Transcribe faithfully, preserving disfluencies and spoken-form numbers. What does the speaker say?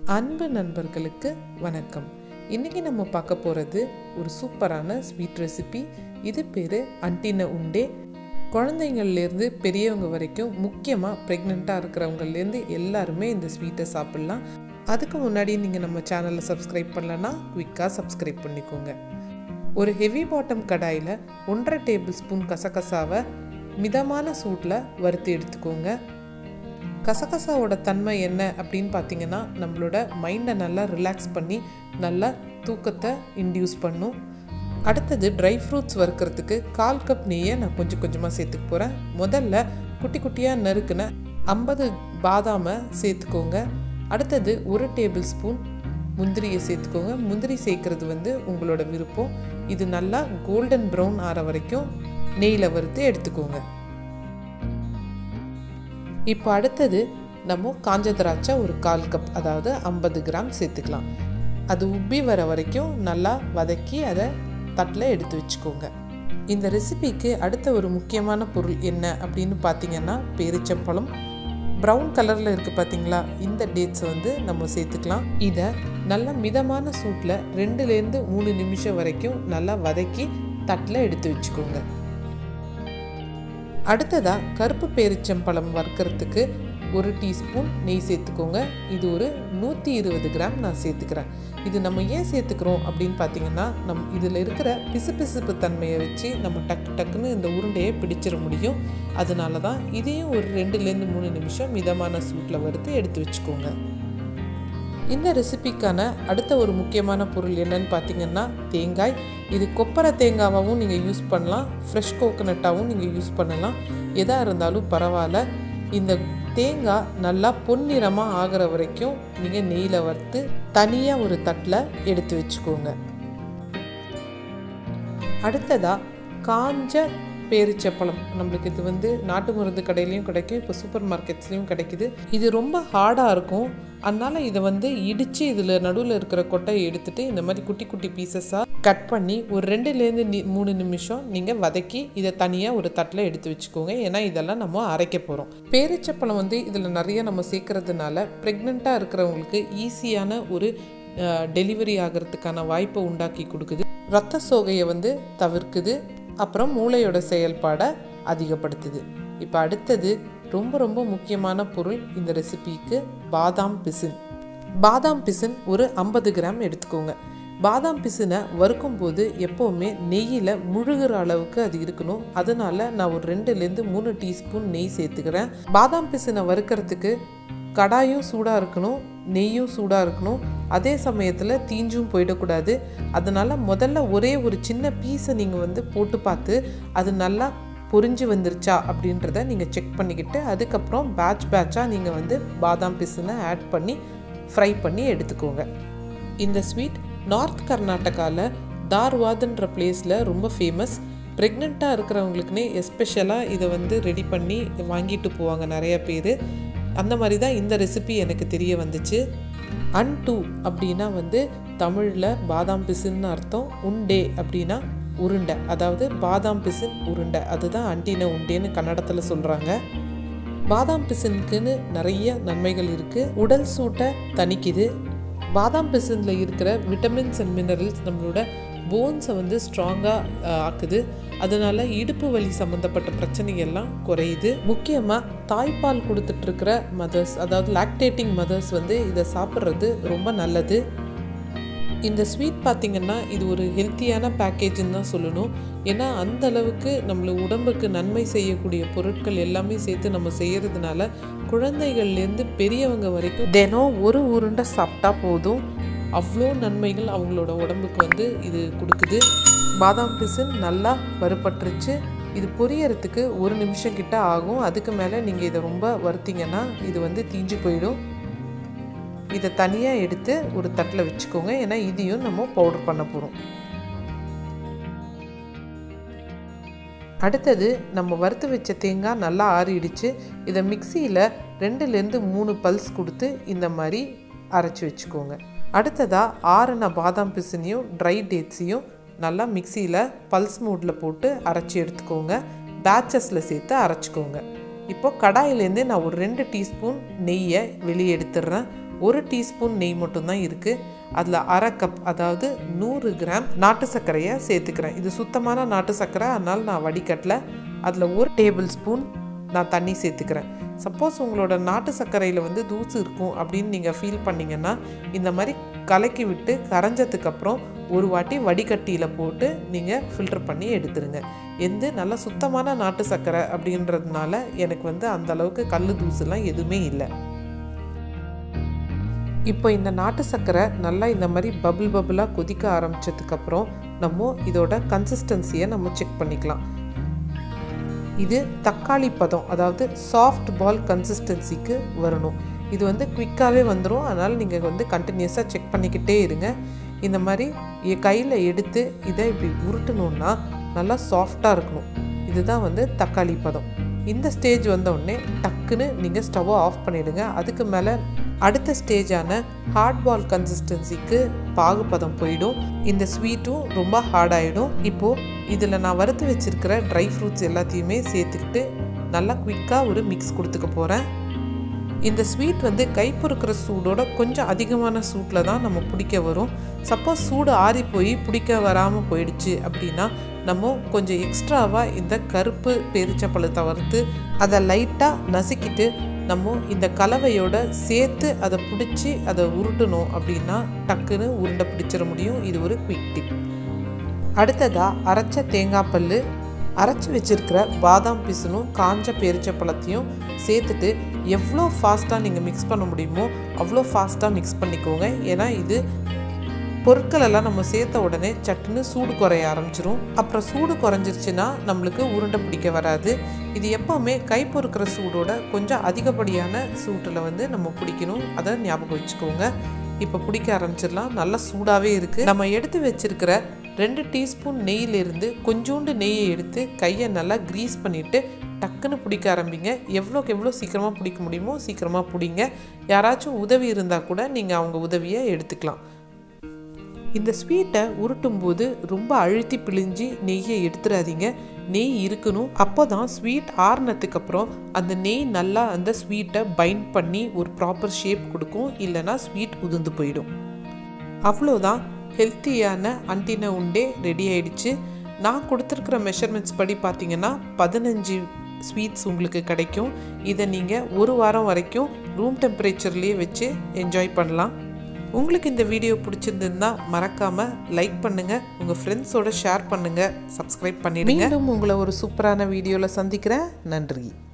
அன்பு நண்பர்களுக்கு வணக்கம். இன்றைக்கி நம்ம பார்க்க போகிறது ஒரு சூப்பரான ஸ்வீட் ரெசிபி. இது பேர் antine unde. குழந்தைங்கள்லேருந்து பெரியவங்க வரைக்கும், முக்கியமாக ப்ரெக்னெண்ட்டாக இருக்கிறவங்கலேருந்து எல்லாருமே இந்த ஸ்வீட்டை சாப்பிட்லாம். அதுக்கு முன்னாடி நீங்கள் நம்ம சேனலை சப்ஸ்கிரைப் பண்ணலன்னா குயிக்காக சப்ஸ்கிரைப் பண்ணிக்கோங்க. ஒரு ஹெவி பாட்டம் கடாயில் ஒன்றரை டேபிள் ஸ்பூன் கசகசாவை மிதமான சூட்டில் வறுத்து எடுத்துக்கோங்க. கசகசாவோட தன்மை என்ன அப்படின்னு பார்த்தீங்கன்னா, நம்மளோட மைண்டை நல்லா ரிலாக்ஸ் பண்ணி நல்லா தூக்கத்தை இன்டியூஸ் பண்ணும். அடுத்தது ட்ரை ஃப்ரூட்ஸ் வறுக்கிறதுக்கு கால் கப் நெய்யை நான் கொஞ்சம் கொஞ்சமாக சேர்த்துக்க போகிறேன். முதல்ல குட்டி குட்டியாக நறுக்குன ஐம்பது பாதாமை சேர்த்துக்கோங்க. அடுத்தது ஒரு டேபிள் ஸ்பூன் முந்திரியை சேர்த்துக்கோங்க. முந்திரி சேர்க்குறது வந்து உங்களோட விருப்பம். இது நல்லா கோல்டன் ப்ரௌன் ஆற வரைக்கும் நெய்யில் வறுத்து எடுத்துக்கோங்க. இப்போ அடுத்தது நம்ம காஞ்ச திராட்சை ஒரு கால் கப், அதாவது ஐம்பது கிராம் சேர்த்துக்கலாம். அது உப்பி வர வரைக்கும் நல்லா வதக்கி அதை தட்டில் எடுத்து வச்சுக்கோங்க. இந்த ரெசிபிக்கு அடுத்த ஒரு முக்கியமான பொருள் என்ன அப்படின்னு பார்த்தீங்கன்னா, பேரிச்சம்பழம். ப்ரௌன் கலரில் இருக்குது பார்த்தீங்களா, இந்த டேட்ஸை வந்து நம்ம சேர்த்துக்கலாம். இதை நல்லா மிதமான சூட்டில் ரெண்டுலேருந்து மூணு நிமிஷம் வரைக்கும் நல்லா வதக்கி தட்டில் எடுத்து வச்சுக்கோங்க. அடுத்ததாக கருப்பு பேரிச்சம்பழம் வறுக்கிறதுக்கு ஒரு டீஸ்பூன் நெய் சேர்த்துக்கோங்க. இது ஒரு நூற்றி இருபது கிராம் நான் சேர்த்துக்கிறேன். இது நம்ம ஏன் சேர்த்துக்கிறோம் அப்படின்னு பார்த்தீங்கன்னா, நம் இதில் இருக்கிற பிசுபிசுப்பு தன்மையை வச்சு நம்ம டக்கு டக்குன்னு இந்த உருண்டையை பிடிச்சிட முடியும். அதனால தான் இதையும் ஒரு ரெண்டுலேருந்து மூணு நிமிஷம் மிதமான சூட்டில் வறுத்து எடுத்து வச்சுக்கோங்க. இந்த ரெசிபிக்கான அடுத்த ஒரு முக்கியமான பொருள் என்னன்னு பார்த்தீங்கன்னா, தேங்காய். இது கொப்பரை தேங்காவாகவும் நீங்கள் யூஸ் பண்ணலாம், ஃப்ரெஷ் கோகனட்டாகவும் நீங்கள் யூஸ் பண்ணலாம். எதாக இருந்தாலும் பரவாயில்ல. இந்த தேங்காய் நல்லா பொன்னிறமாக ஆகிற வரைக்கும் நீங்கள் நெய்யில் வறுத்து தனியாக ஒரு தட்டில் எடுத்து வச்சுக்கோங்க. அடுத்ததாக காஞ்ச பேரிச்சப்பழம். நம்மளுக்கு இது வந்து நாட்டு மருந்து கடையிலையும் கிடைக்கும், இப்போ சூப்பர் மார்க்கெட்ஸ்லேயும் கிடைக்குது. இது ரொம்ப ஹார்டாக இருக்கும். அதனால் இதை வந்து இடித்து இதில் நடுவில் இருக்கிற கொட்டையை எடுத்துகிட்டு இந்த மாதிரி குட்டி குட்டி பீசஸாக கட் பண்ணி ஒரு ரெண்டுலேருந்து நி மூணு நிமிஷம் நீங்கள் வதக்கி இதை தனியாக ஒரு தட்டில் எடுத்து வச்சுக்கோங்க. ஏன்னா இதெல்லாம் நம்ம அரைக்க போகிறோம். பேரிச்சப்பழம் வந்து இதில் நிறைய நம்ம சேர்க்கறதுனால ப்ரெக்னெண்ட்டாக இருக்கிறவங்களுக்கு ஈஸியான ஒரு டெலிவரி ஆகிறதுக்கான வாய்ப்பை உண்டாக்கி கொடுக்குது. ரத்த சோகையை வந்து தவிர்க்குது. அப்புறம் மூளையோட செயல்பாடை அதிகப்படுத்துது. இப்போ அடுத்தது ரொம்ப ரொம்ப முக்கியமான பொருள் இந்த ரெசிபிக்கு, பாதாம் பிசின். பாதாம் பிசின் ஒரு ஐம்பது கிராம் எடுத்துக்கோங்க. பாதாம் பிசினை வறுக்கும் போது எப்போவுமே நெய்யில் முழுகிற அளவுக்கு அது இருக்கணும். அதனால நான் ஒரு ரெண்டுலேருந்து மூணு டீஸ்பூன் நெய் சேர்த்துக்கிறேன். பாதாம் பிசினை வறுக்கிறதுக்கு கடாயும் சூடாக இருக்கணும், நெய்யும் சூடாக இருக்கணும். அதே சமயத்தில் தீஞ்சும் போயிடக்கூடாது. அதனால் முதல்ல ஒரே ஒரு சின்ன பீஸை நீங்கள் வந்து போட்டு பார்த்து அது நல்லா பொரிஞ்சு வந்துருச்சா அப்படின்றத நீங்கள் செக் பண்ணிக்கிட்டு அதுக்கப்புறம் பேட்ச் பேட்சாக நீங்கள் வந்து பாதாம் பிசினை ஆட் பண்ணி ஃப்ரை பண்ணி எடுத்துக்கோங்க. இந்த ஸ்வீட் நார்த் கர்நாடகாவில் தார்வாத்ன்ற பிளேஸில் ரொம்ப ஃபேமஸ். ப்ரெக்னெண்ட்டாக இருக்கிறவங்களுக்குன்னே எஸ்பெஷலாக இதை வந்து ரெடி பண்ணி வாங்கிட்டு போவாங்க நிறைய பேர். அந்த மாதிரி தான் இந்த ரெசிபி எனக்கு தெரிய வந்துச்சு. அன்டு அப்படின்னா வந்து தமிழில் பாதாம் பிசின்னு அர்த்தம். உண்டே அப்படின்னா உருண்டை, அதாவது பாதாம் பிசின் உருண்டை. அதுதான் antine undeன்னு கன்னடத்தில் சொல்கிறாங்க. பாதாம் பிசினுக்குன்னு நிறைய நன்மைகள் இருக்குது. உடல் சூட்டை தணிக்குது. பாதாம் பிசினில் இருக்கிற விட்டமின்ஸ் அண்ட் மினரல்ஸ் நம்மளோட போன்ஸை வந்து ஸ்ட்ராங்காக ஆக்குது. அதனால் இடுப்பு வலி சம்மந்தப்பட்ட பிரச்சனைகள்லாம் குறையுது. முக்கியமாக தாய்ப்பால் கொடுத்துட்ருக்கிற மதர்ஸ், அதாவது லாக்டேட்டிங் மதர்ஸ் வந்து இதை சாப்பிட்றது ரொம்ப நல்லது. இந்த ஸ்வீட் பார்த்திங்கன்னா இது ஒரு ஹெல்த்தியான பேக்கேஜுன்னு தான் சொல்லணும். ஏன்னா அந்த அளவுக்கு நம்மள உடம்புக்கு நன்மை செய்யக்கூடிய பொருட்கள் எல்லாமே சேர்த்து நம்ம செய்கிறதுனால குழந்தைகள்லேருந்து பெரியவங்க வரைக்கும் தினம் ஒரு உருண்டை சாப்பிட்டா போதும், அவ்வளோ நன்மைகள் அவங்களோட உடம்புக்கு வந்து இது கொடுக்குது. பாதாம் பிசின் நல்லா வறுபட்டுருச்சு. இது பொரியறதுக்கு ஒரு நிமிஷம் கிட்ட ஆகும். அதுக்கு மேலே நீங்கள் இதை ரொம்ப வறுத்தீங்கன்னா இது வந்து தீஞ்சு போயிடும். இதை தனியாக எடுத்து ஒரு தட்டில் வச்சுக்கோங்க. ஏன்னா இதையும் நம்ம பவுடர் பண்ண போகிறோம். அடுத்தது நம்ம வறுத்து வச்ச தேங்காய் நல்லா ஆறிடுச்சு. இதை மிக்சியில் ரெண்டுலேருந்து மூணு பல்ஸ் கொடுத்து இந்த மாதிரி அரைச்சி வச்சுக்கோங்க. அடுத்ததாக ஆறின பாதாம் பிசினையும் ட்ரை டேட்ஸையும் நல்லா மிக்சியில் பல்ஸ் மூடில் போட்டு அரைச்சி எடுத்துக்கோங்க. பேட்சஸில் சேர்த்து அரைச்சிக்கோங்க. இப்போ கடாயிலேருந்து நான் ஒரு ரெண்டு டீஸ்பூன் நெய்யை வெளியே எடுத்துடுறேன். ஒரு டீஸ்பூன் நெய் மட்டும்தான் இருக்குது. அதில் அரை கப் அதாவது நூறு கிராம் நாட்டு சர்க்கரையை சேர்த்துக்கிறேன். இது சுத்தமான நாட்டு சர்க்கரை, அதனால் நான் வடிகட்டல. அதில் ஒரு டேபிள் ஸ்பூன் நான் தண்ணி சேர்த்துக்கிறேன். சப்போஸ் உங்களோட நாட்டு சர்க்கரையில் வந்து தூசு இருக்கும் அப்படின்னு நீங்கள் ஃபீல் பண்ணிங்கன்னா இந்த மாதிரி கலக்கி விட்டு கரைஞ்சதுக்கப்புறம் ஒரு வாட்டி வடிகட்டியில் போட்டு நீங்கள் ஃபில்டர் பண்ணி எடுத்துருங்க. எந்த நல்ல சுத்தமான நாட்டு சர்க்கரை அப்படின்றதுனால எனக்கு வந்து அந்த அளவுக்கு கல் தூசுலாம் எதுவுமே இல்லை. இப்போ இந்த நாட்டு சர்க்கரை நல்லா இந்த மாதிரி பபுள் பபுளாக கொதிக்க ஆரம்பித்ததுக்கப்புறம் நம்ம இதோட கன்சிஸ்டன்சியை நம்ம செக் பண்ணிக்கலாம். இது தக்காளி பதம், அதாவது சாஃப்ட் பால் கன்சிஸ்டன்சிக்கு வரணும். இது வந்து குவிக்காகவே வந்துடும், அதனால் நீங்கள் வந்து கண்டினியூஸாக செக் பண்ணிக்கிட்டே இருங்க. இந்த மாதிரி கையில் எடுத்து இதை இப்படி உருட்டணுன்னா நல்லா சாஃப்டாக இருக்கணும். இதுதான் வந்து தக்காளி பதம். இந்த ஸ்டேஜ் வந்தோடனே டக்குன்னு நீங்கள் ஸ்டவ்வை ஆஃப் பண்ணிவிடுங்க. அதுக்கு மேலே அடுத்த ஸ்டேஜான ஹார்ட் பால் கன்சிஸ்டன்சிக்கு பாகுபதம் போயிடும். இந்த ஸ்வீட்டும் ரொம்ப ஹார்டாகிடும். இப்போது இதில் நான் வறுத்து வச்சுருக்கிற ட்ரை ஃப்ரூட்ஸ் எல்லாத்தையுமே சேர்த்துக்கிட்டு நல்லா குவிக்காக ஒரு மிக்ஸ் கொடுத்துக்க போகிறேன். இந்த ஸ்வீட் வந்து கை பொறுக்கிற சூடோட கொஞ்சம் அதிகமான சூட்டில் தான் நம்ம பிடிக்க வரும். சப்போஸ் சூடு ஆறி போய் பிடிக்க வராமல் போயிடுச்சு அப்படின்னா நம்ம கொஞ்சம் எக்ஸ்ட்ராவாக இந்த கருப்பு பேரிச்சப்பழத்தை வறுத்து அதை லைட்டாக நசுக்கிட்டு நம்ம இந்த கலவையோட சேர்த்து அதை பிடிச்சி அதை உருட்டணும் அப்படின்னா டக்குன்னு உருண்டை பிடிச்சிட முடியும். இது ஒரு குவிக் டிப். அடுத்ததாக அரைச்ச தேங்காய் பல், அரைச்சி வச்சுருக்கிற பாதாம் பிசினும் காஞ்ச பேரிச்சப்பழத்தையும் சேர்த்துட்டு எவ்வளோ ஃபாஸ்ட்டாக நீங்கள் மிக்ஸ் பண்ண முடியுமோ அவ்வளோ ஃபாஸ்ட்டாக மிக்ஸ் பண்ணிக்கோங்க. ஏன்னா இது பொருட்களெல்லாம் நம்ம சேர்த்த உடனே சட்டுன்னு சூடு குறைய ஆரம்பிச்சிரும். அப்புறம் சூடு குறைஞ்சிருச்சுன்னா நம்மளுக்கு உருண்டை பிடிக்க வராது. இது எப்போவுமே கை பொறுக்கிற சூடோட கொஞ்சம் அதிகப்படியான சூட்டில் வந்து நம்ம பிடிக்கணும். அதை ஞாபகம் வச்சுக்கோங்க. இப்போ பிடிக்க ஆரம்பிச்சிடலாம். நல்லா சூடாகவே இருக்குது. நம்ம எடுத்து வச்சுருக்கிற ரெண்டு டீஸ்பூன் நெய்யிலிருந்து கொஞ்சோண்டு நெய்யை எடுத்து கையை நல்லா க்ரீஸ் பண்ணிவிட்டு டக்குன்னு பிடிக்க ஆரம்பிங்க. எவ்வளோக்கு எவ்வளோ சீக்கிரமாக பிடிக்க முடியுமோ சீக்கிரமாக பிடிங்க. யாராச்சும் உதவி இருந்தால் கூட நீங்கள் அவங்க உதவியை எடுத்துக்கலாம். இந்த ஸ்வீட்டை உருட்டும் போது ரொம்ப அழுத்தி பிழிஞ்சி நெய்யை எடுத்துடாதீங்க. நெய் இருக்கணும். அப்போ தான் ஸ்வீட் ஆறுனதுக்கு அப்புறம் அந்த நெய் நல்லா அந்த ஸ்வீட்டை பைண்ட் பண்ணி ஒரு ப்ராப்பர் ஷேப் கொடுக்கும். இல்லைனா ஸ்வீட் உதிர்ந்து போயிடும். அவ்வளோதான், ஹெல்த்தியான அன்டின உண்டே ரெடி ஆயிடுச்சு. நான் கொடுத்துருக்கிற மெஷர்மெண்ட்ஸ் படி பார்த்தீங்கன்னா பதினஞ்சு ஸ்வீட்ஸ் உங்களுக்கு கிடைக்கும். இதை நீங்கள் ஒரு வாரம் வரைக்கும் ரூம் டெம்பரேச்சர்லேயே வச்சு என்ஜாய் பண்ணலாம். உங்களுக்கு இந்த வீடியோ பிடிச்சிருந்ததுன்னா மறக்காமல் லைக் பண்ணுங்கள், உங்கள் ஃப்ரெண்ட்ஸோட ஷேர் பண்ணுங்கள், சப்ஸ்கிரைப் பண்ணிடுங்க. மீண்டும் உங்களை ஒரு சூப்பரான வீடியோவில் சந்திக்கிறேன். நன்றி.